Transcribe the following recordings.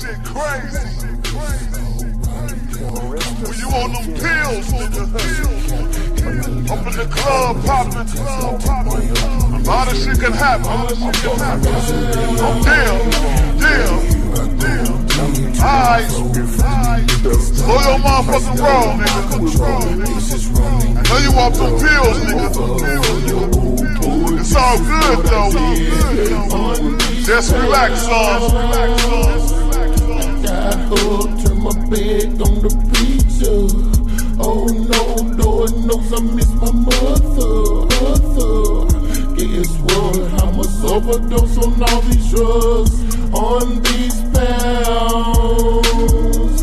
shit crazy. When you on them pills, nigga. Up in the club poppin'. A lot of shit can happen. Damn. Alright. Slow your motherfucking roll, nigga. I know you want them pills, nigga. It's all good, though. Just relax, son. Got hooked to my bed on the preacher. Oh no, Lord knows I miss my mother. Guess what? I'm a overdose on all these drugs, on these pounds,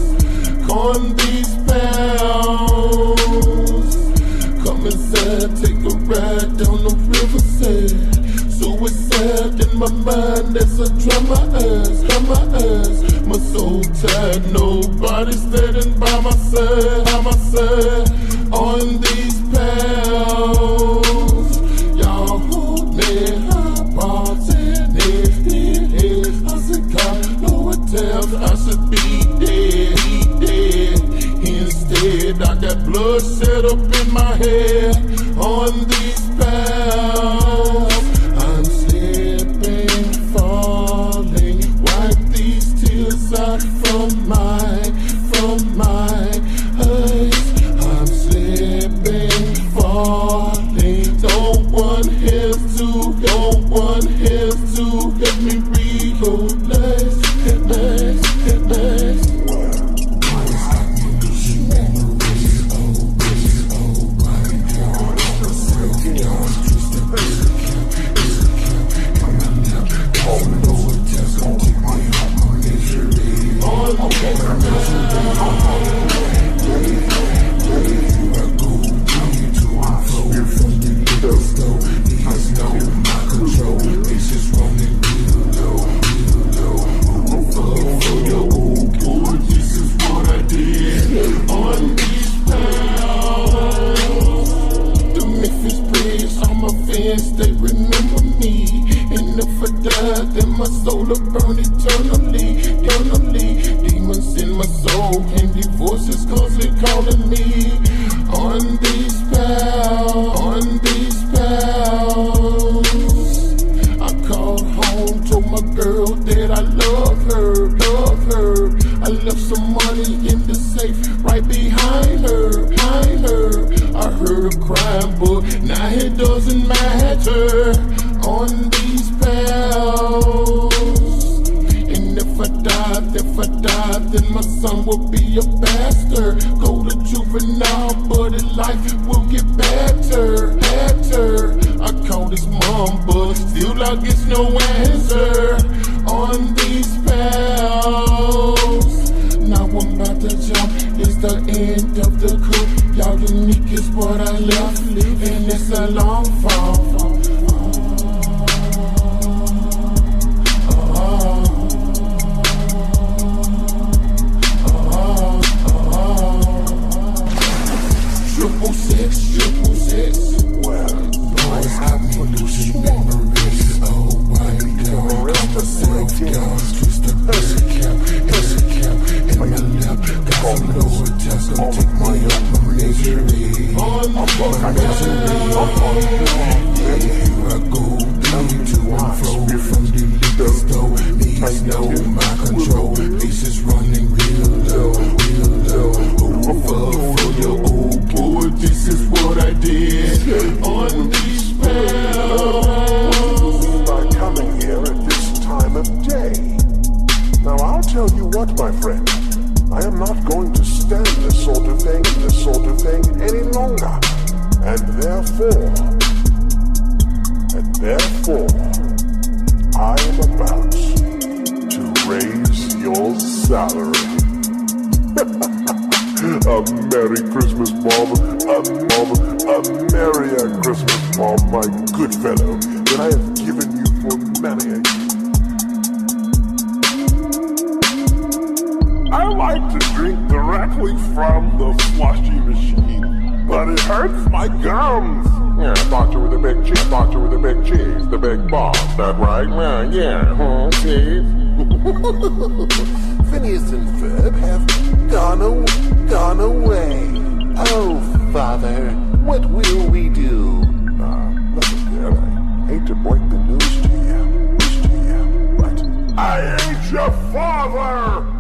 Come inside, take a ride down the riverside. Suicide in my mind as I dry my eyes. My soul tired, nobody standing by my side, on these pounds. Y'all hold me high, balls in his head. I said, God, Lord tells I should be dead. Instead, I got blood set up in my head, on these pounds. I'm slipping, falling, wipe these tears out from my eyes. I'm slipping, falling, don't want hands to help me realize. They remember me, and if I die, then my soul will burn eternally. Demons in my soul, and the voices constantly calling me, on these pounds. I called home, told my girl that I love her. I left some money in the safe right behind her. I heard her crying, but now it doesn't matter, on these pounds. And if I die, then my son will be a bastard. Go to juvenile, but his life will get better. I called his mom, but still I get no answer, on these pounds. Now I'm about to jump, it's the end of the cook. Y'all unique is what I left, and it's a long fall. Triple six. Well, boys, I'm losing memories. Oh my God, got myself gone. Twist the cap, in my lap. Got some lower tests, gonna take me up my misery. Here I go, down to and fro from the liquor store. Needs no my control. Faces running real low. For your old boy, this is what I did, on these pounds. By coming here at this time of day. Now I'll tell you what, my friend. I am not going to stand this sort of thing any longer. And therefore, I am about to raise your salary. A Merry Christmas, Bob. A merrier Christmas, Bob, my good fellow, that I have given you for many a year. I like to drink directly from the slushy machine, but it hurts my gums. Yeah, I thought you were the big cheese. The big boss. That right? Yeah, cheese. Phineas and Ferb have gone away. Oh, Father, what will we do? Listen, dear, I hate to break the news to you, but I ain't your father!